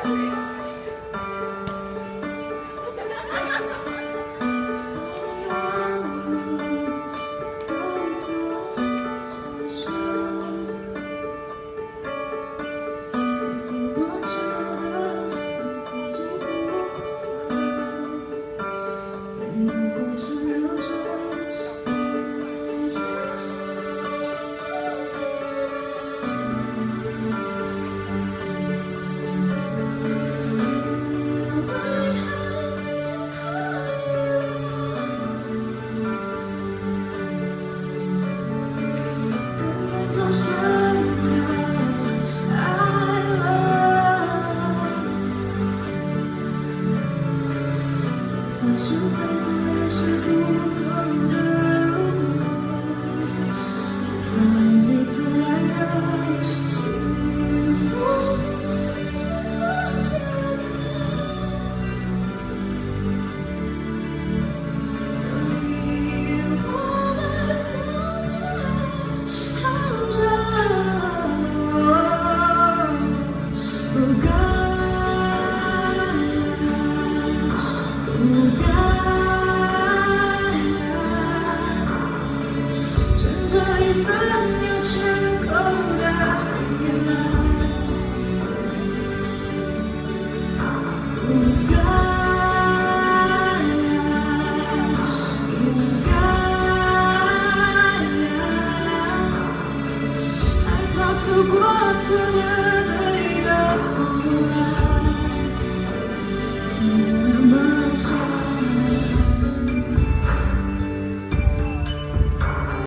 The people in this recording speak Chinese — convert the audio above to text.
现在的是不同的如果，无法每次来的幸福比想妥协所以我们都好着，不该。 不该趁着一份有缺口的依赖，不该，不该，害怕错过错了对的未来。